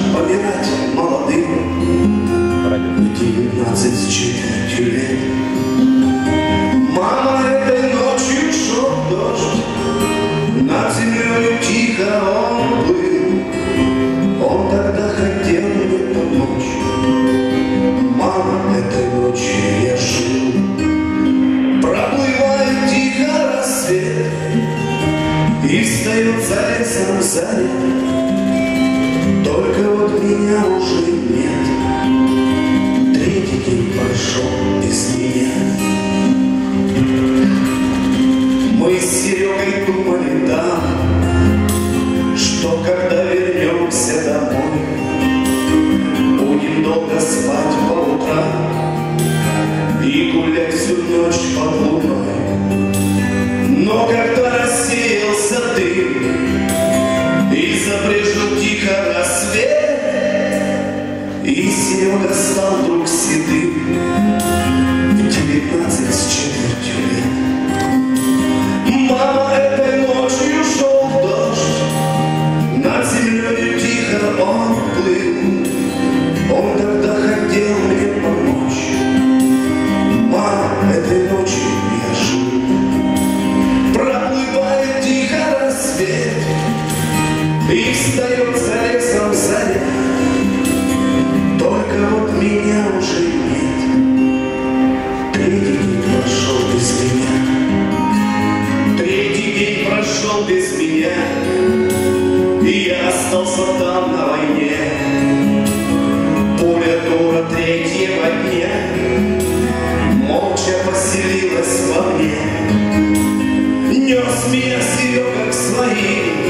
помирать молодым в 19 с четвертью лет. Мама, этой ночью шел дождь, над землей тихо он плыл. Он тогда хотел мне помочь. Мама, этой ночью я жил. Проплывает тихо рассвет, и встает за лесом заря. Только вот меня уже нет. Третий день прошел без меня. Мы с Серегой думали там, что когда вернемся домой, будем долго спать по утрам и гулять всю ночь под луной. Но когда рассеялся дым и забрежил тихо рассвет, и Серега стал вдруг седым в 19 с четвертью лет. Мама, этой ночью шел дождь, над землей тихо он плыл. Он тогда хотел мне помочь. Мама, этой ночью я жил. Проплывает тихо рассвет, и встает за лесом заря. Только вот меня уже нет. Третий день прошел без меня. Третий день прошел без меня, и я остался там на войне. Пуля дура третьего дня молча поселилась во мне. Нес меня Серега к своим,